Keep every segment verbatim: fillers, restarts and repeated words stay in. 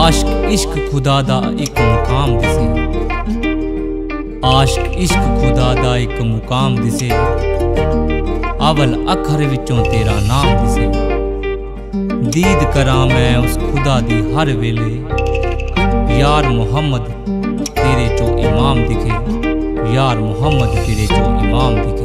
आशिक इश्क खुदा दा इक मुकाम दिसे, आशिक इश्क खुदा दा इक मुकाम दिसे, अवल अखर विचों तेरा नाम दिसे। दीद करां मैं उस खुदा दी हर वेले, यार मोहम्मद तेरे चो इमाम दिखे, यार मोहम्मद तेरे चो इमाम दिखे।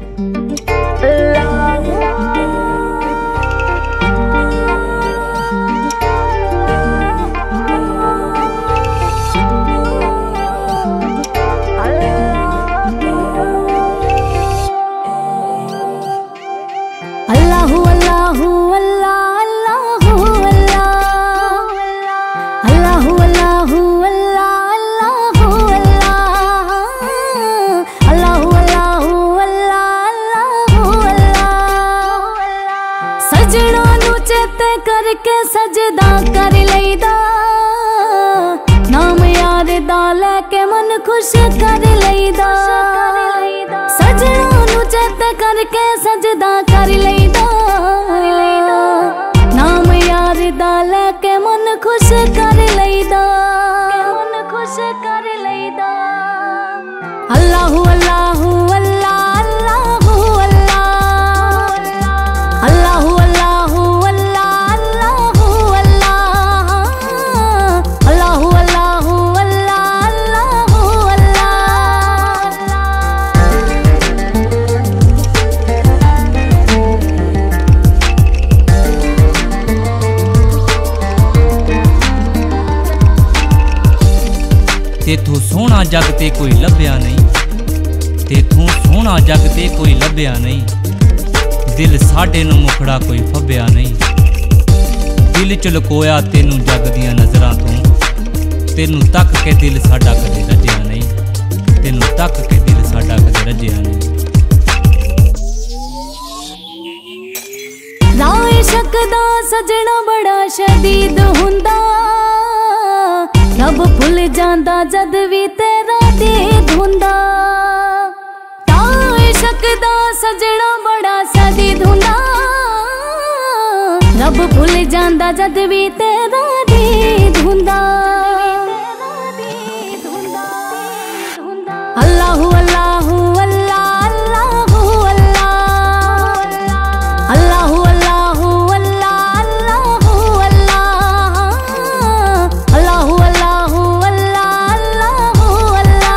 करके सजदा कर लईदा, नाम यार दा लेके मन खुश कर लईदा। सजना नू चेत करके सजदा कर लईदा, नाम यार दा लेके मन खुश कर लईदा, मन खुश कर लईदा। अल्लाहु अल्लाहु अल्लाह अल्लाहु अल्लाह, अल्लाहु अल्लाहु तेथों सोहना जग ते कोई लभ्या नहीं, तेथों सोहना जग ते कोई लभ्या नहीं, दिल साडे नू मुखड़ा कोई फब्या नहीं। दिल च लकोया तेनू जग दियां नज़रां तों, तेनू तक के दिल साडा कदे रज्या नहीं, तेनू तक के दिल साडा कदे रज्या नहीं। राय शकदा सजना बड़ा शदीद हुंदा, रब भुल जांदा जद भी तेरा दीद हुंदा। राय शकदा सजना बड़ा शदीद हुंदा, रब भुल जांदा जद भी तेरा दीद हुंदा। अल्लाहु अल्लाहु अल्लाह अल्लाहु अल्लाह, अल्लाहु अल्लाहु अल्लाह अल्लाहु अल्लाह, अल्लाहु अल्लाहु अल्लाह अल्लाहु अल्लाह।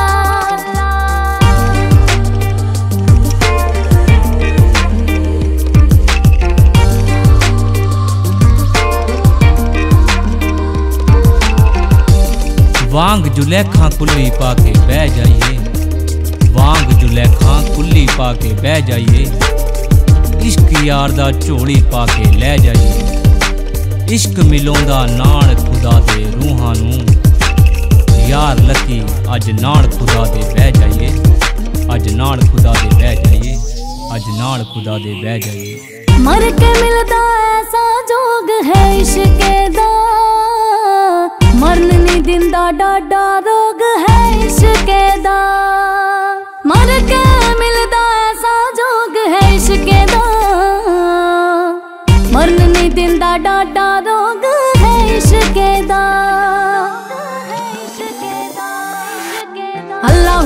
वांग जुलेखा कुल्ली पाके बह जाइए, वांग जुलेखा कुल्ली पाके बह जाइए, इश्क यार दा झोली पाके ले जाइए। इश्क मिलोंदा नाल खुदा दे रूहां नू, यार लकी अज नाल खुदा दे बह जाइए, अज नाल खुदा दे बह जाइए, अज नाल खुदा दे बह जाइए। मर के मिलदा ऐसा जोग है इश्क दा, मरन नहीं दिंदा डाडा रोग है इश्क दा। मर के मिलदा ऐसा जोग है इश्क दा, मरन नहीं दिंदा डाडा रोग है इश्क दा। अल्लाह